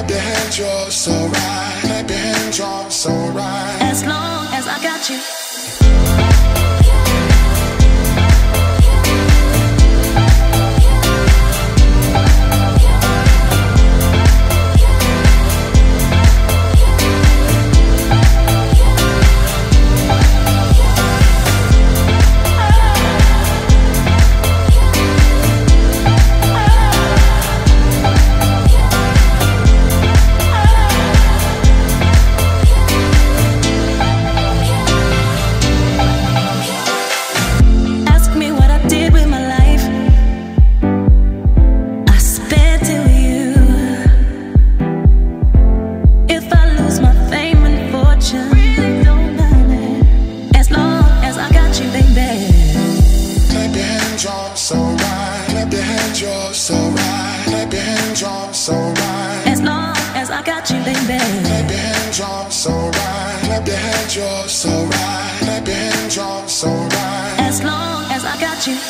clap your hands, you're so right. Clap your hands, you're so right. As long as I got you. You're so right. Clap your hands, you're so right. As long as I got you.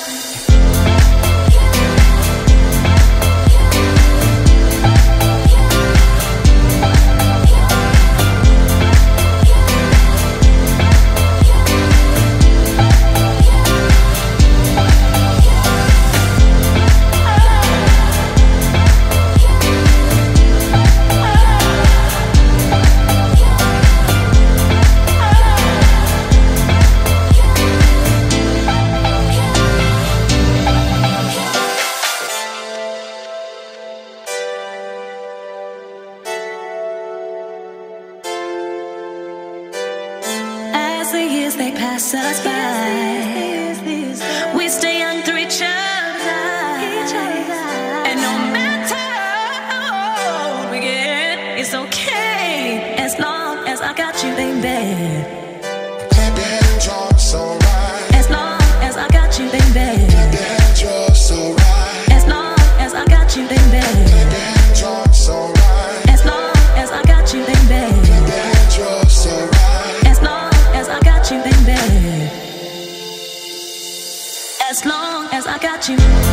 The years they pass us by, we stay young through each other, and no matter how old we get, it's okay as long as I got you, baby. Clap your hands, you're so right. As long as I got you, baby. Clap your hands, you're so right. As long as I got you, baby. Clap your hands, you're so right. As long as I got you, baby. Clap your hands, you're so right. As long as I got you, baby. As long as I got you.